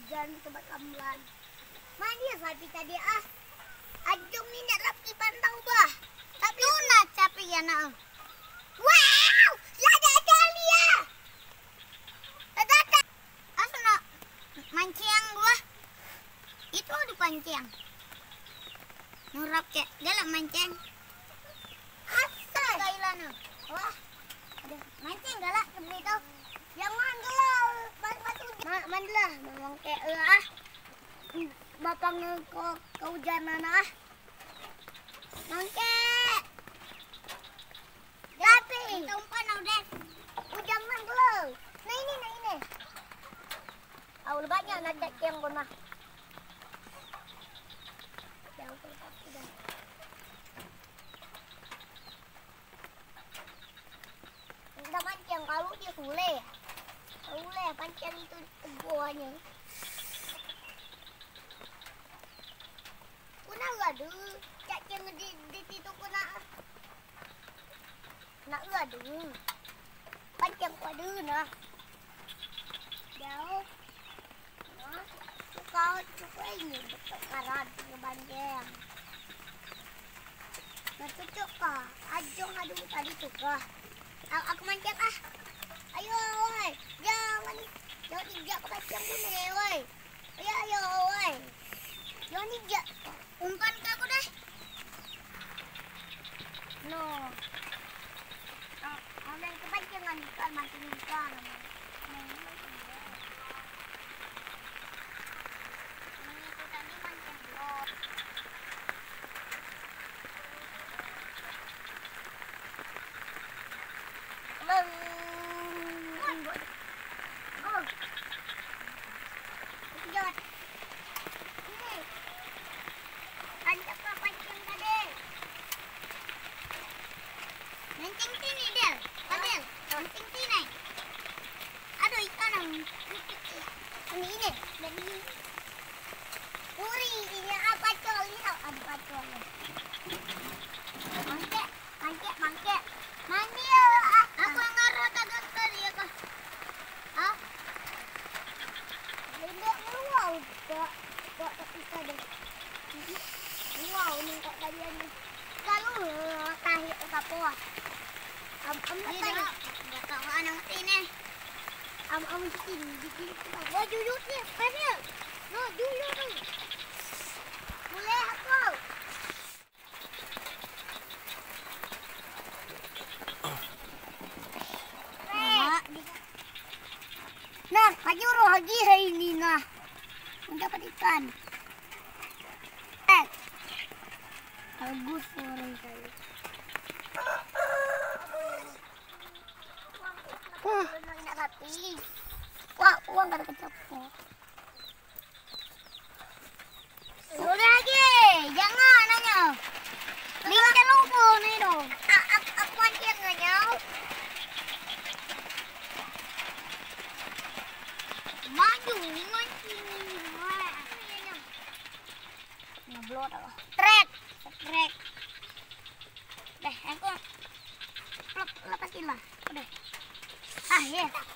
hujan tempat kamlan. Mana sapi tadi ah? Ajung ni nak rapi pantau bah. Tapi tu nak sapi ya nak. Wow! Lada kali ya. Tata. Asal nak mancing gua. Itu dipancing. Nurap ke dalam mancing. Asal kailana. Wah. Ada mancing galak beli tu. Jangan gelap. Mandalah memang kayak ah. Bapang ke hujanan ah. Nangke. Tapi umpan udah. Hujan mandalah. Nah ini. Awal banyak nak yang guna. Jauh lepas sudah. Kita mancing kalau dia boleh. Boleh pancing itu teguanya. Kuna ngadu, cacing di situ kuna. Nak ngadu. Pancing kuadu nah. Jauh. Nah, suka ini karat ngebanjeng. Nah cocok kah? Ajong adu tadi suka. Aku mancing ah. Ayo, woi. Jangan injak ke kacang kuning, woi. Ayo, woi. Jangan injak. Umpan ke aku dah. No. Ada kepanjangan ikan makin ikan. Wow, ni kat talian ni. Kalau tahi apa? Tak ana mati ni. Mesti ni. Wah, jujur ni. Mana? No, jujur ni. Boleh aku. Nah, pagi rohagi hari ni nah. Mendapat ikan. Bagus orang saya. Nak rapi. Wah, uang kada kecapok. Sudah lagi. Jangan nanya. Lihat lupa ni dong. Aku mancing nanya. Maju mancing. Ngeblot apa? Trek. Deh, aku lepasin lah. Udah. Ah, ya.